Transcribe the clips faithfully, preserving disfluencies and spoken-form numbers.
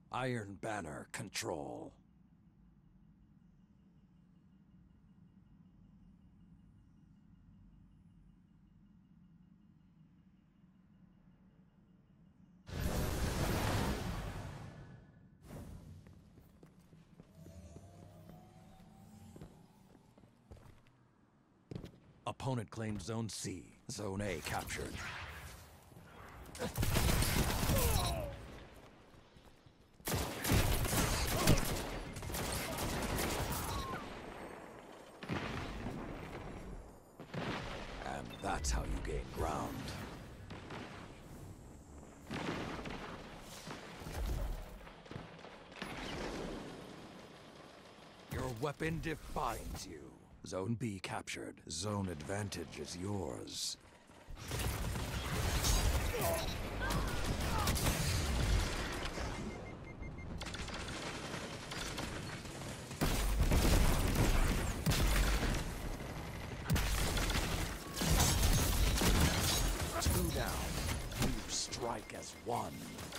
Iron Banner control. Opponent claimed Zone C. Zone A captured. And that's how you gain ground. Your weapon defines you. Zone B captured. Zone advantage is yours. Two down. You strike as one.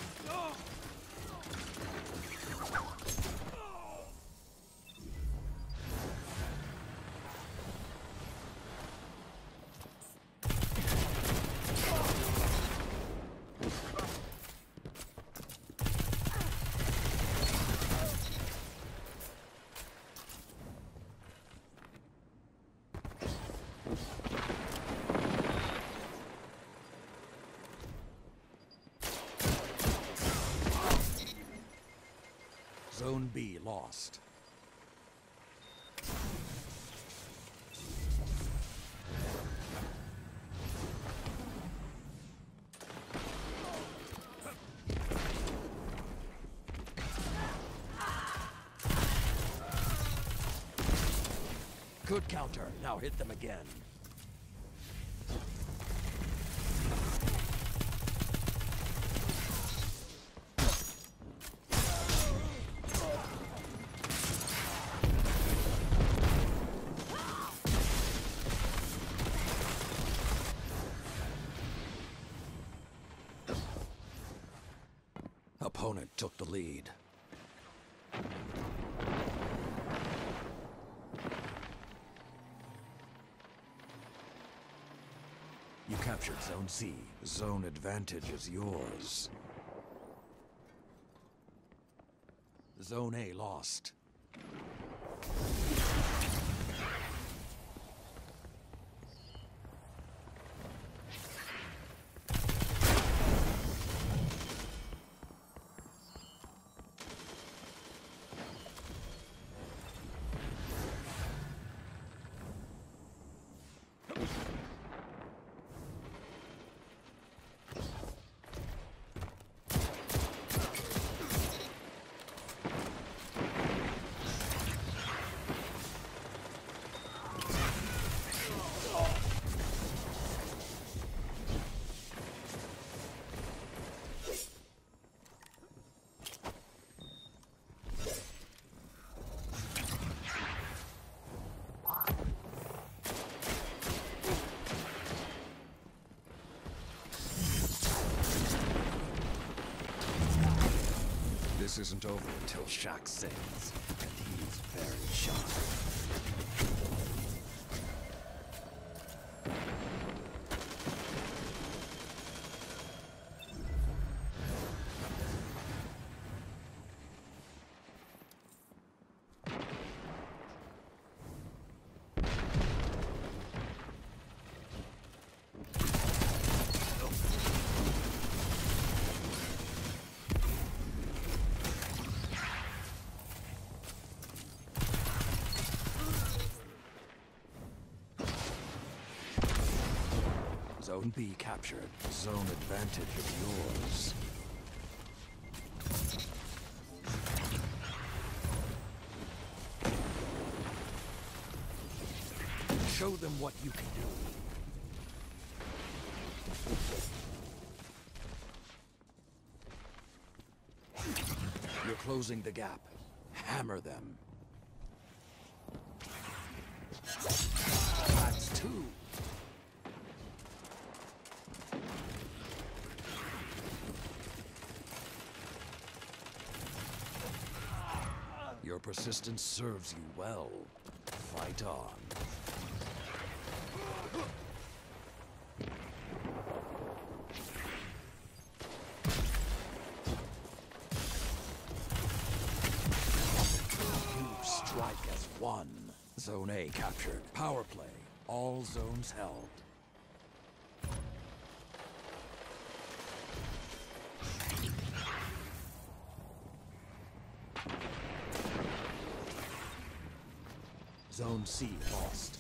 Zone B lost. Good counter. Now hit them again. Opponent took the lead. You captured Zone C. Zone advantage is yours. Zone A lost. This isn't over until Shaq sings, and he's very sharp. Zone B captured. Zone advantage is yours. Show them what you can do. You're closing the gap. Hammer them. That's two. Your persistence serves you well. Fight on. You strike as one. Zone A captured. Power play. All zones held. Zone C lost.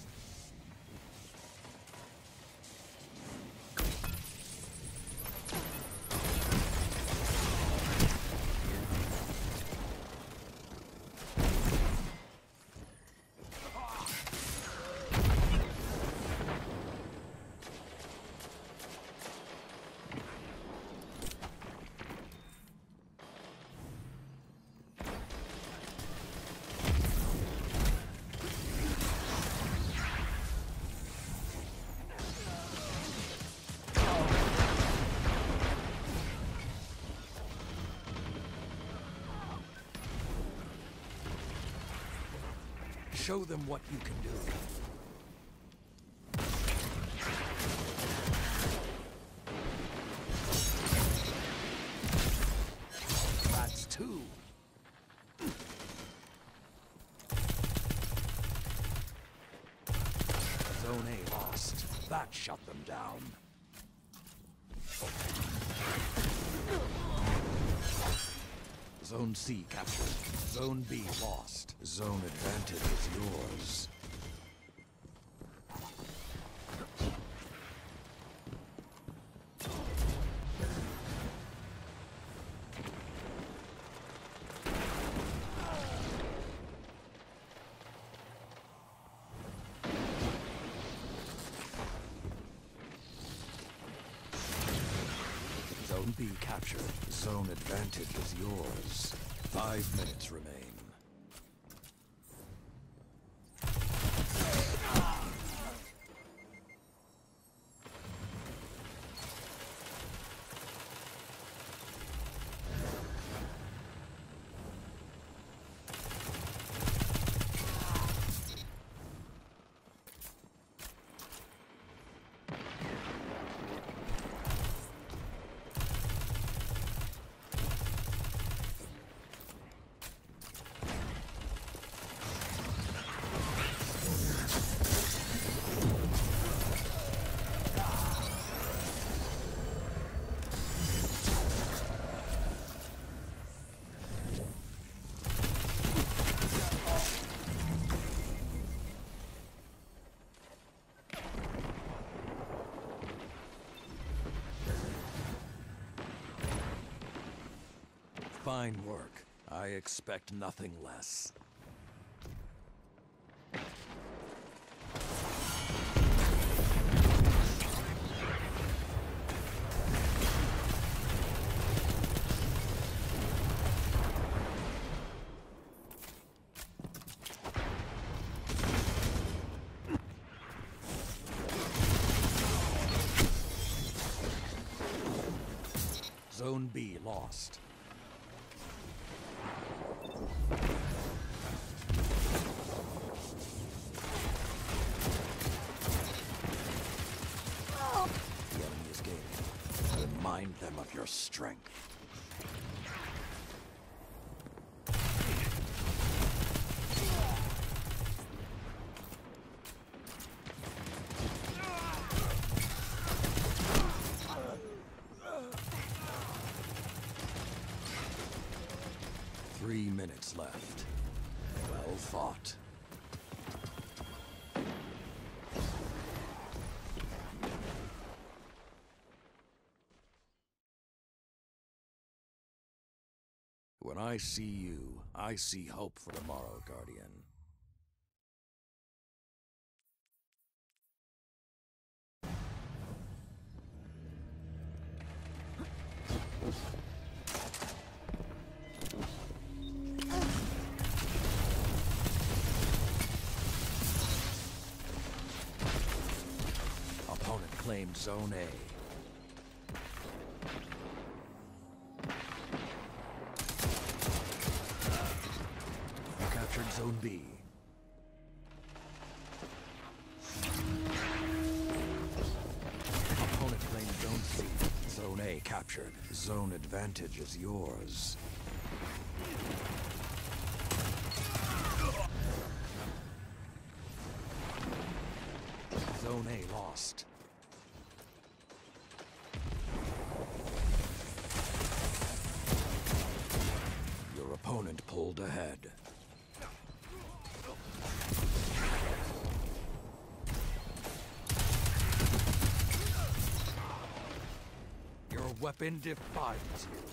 Show them what you can do. That's two. Zone A lost. That shut them down. Zone C captured. Zone B lost. Zone advantage is yours. Zone B captured. Zone advantage is yours. Five minutes remain. Fine work. I expect nothing less. Zone B lost. The enemy is gaining. Remind them of your strength. Three minutes left. Well fought. When I see you, I see hope for tomorrow, Guardian. Opponent claimed Zone A. Zone B. Opponent claimed Zone C. Zone A captured. Zone advantage is yours. Zone A lost. Your opponent pulled ahead. Your weapon defines you.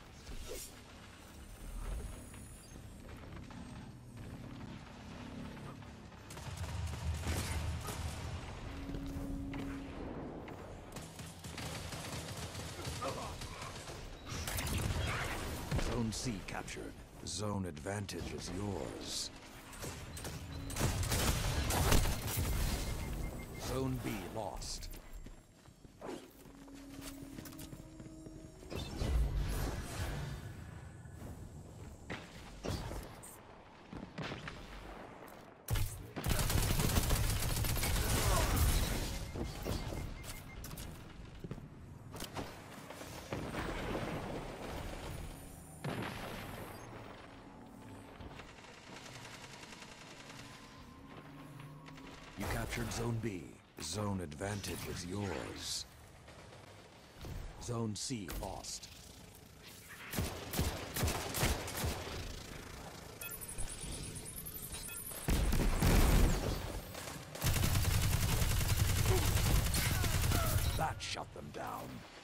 Zone C captured. Zone advantage is yours. Zone B lost. You captured Zone B. Zone advantage is yours. Zone C lost. That shut them down.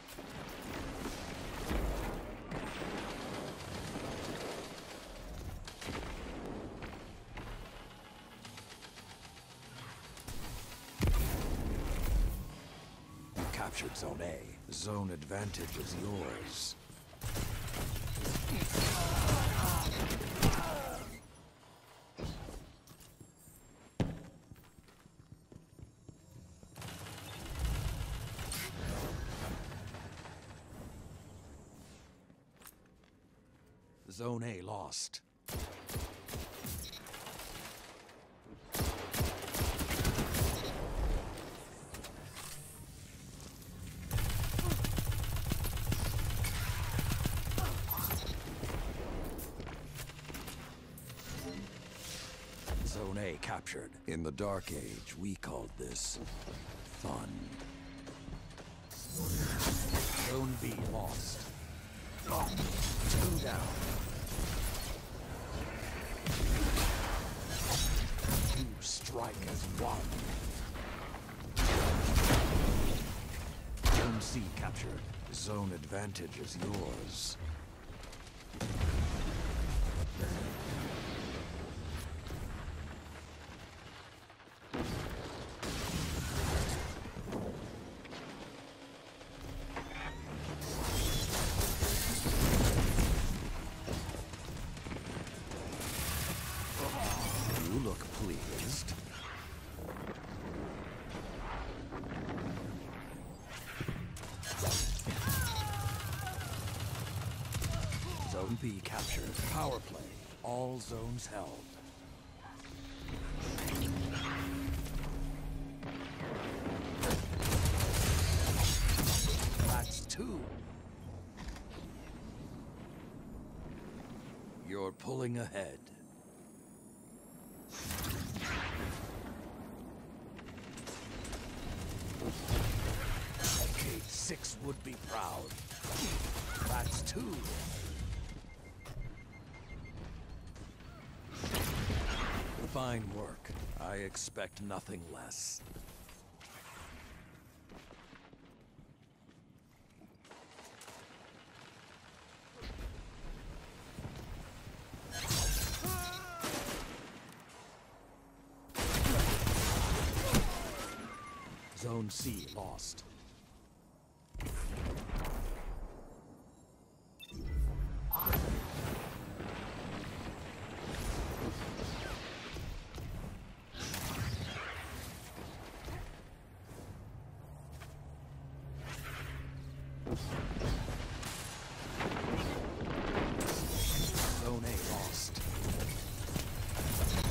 Captured Zone A. Zone advantage is yours. Zone A lost. Zone A captured. In the Dark Age, we called this fun. Zone B lost. Oh, two down. You strike as one. Zone C captured. Zone advantage is yours. You look pleased. Zone B captured. Power play. All zones held. That's two. You're pulling ahead. Gate six would be proud. That's two. Fine work. I expect nothing less. Zone C lost. Zone A lost.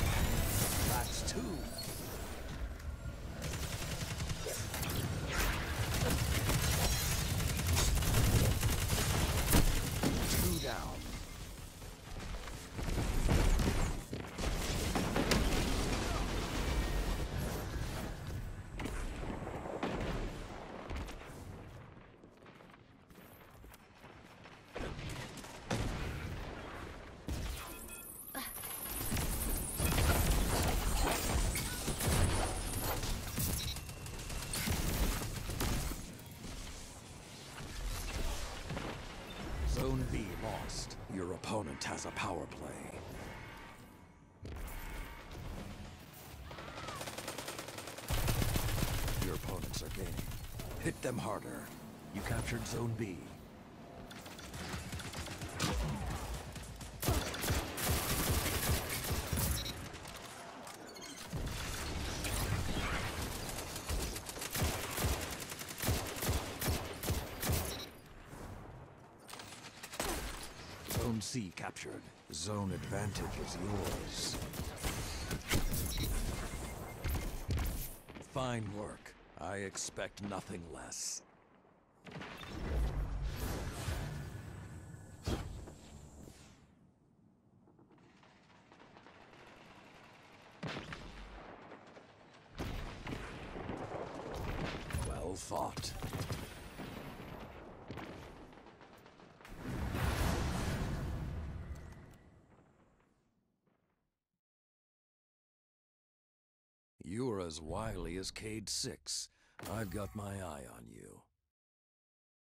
opponent has a power play. Your opponents are gaining. Hit them harder. You captured Zone B. Zone C captured. Zone advantage is yours. Fine work. I expect nothing less. Well fought. You're as wily as Cayde six. I've got my eye on you.